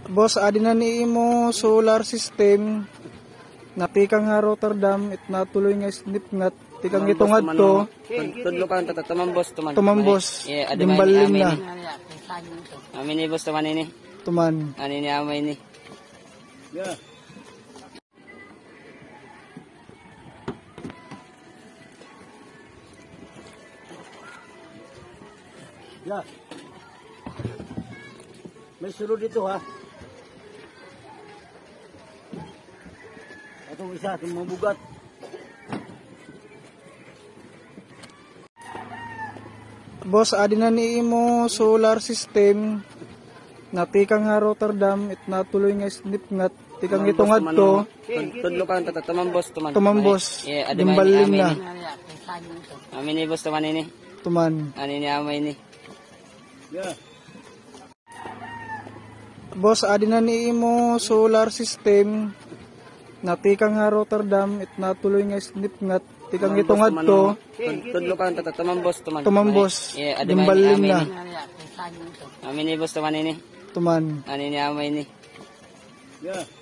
Boss, adi na ni imo solar system napika nga Rotterdam it natuloy nga snip ngat tikang itungad to tudlo ka tumambos tumambos dimbalin na amin ni boss tuman ini tuman ani ni amay ni May sulod dito ha. Itong isa, itong mabugat. Boss, adi na ni imo solar system napika nga Rotterdam it natuloy nga snip ngat tikang itungad to tudlo ka tumambos dimbalin na amin ni boss tuman ini tuman ani ni amay ni Boss, adi na ni imo solar system napika nga Rotterdam it natuloy nga snip ngat tikang itungad to tudlo ka tumambos dimbalin na amin ni boss tuman ini tuman ani ni amay ni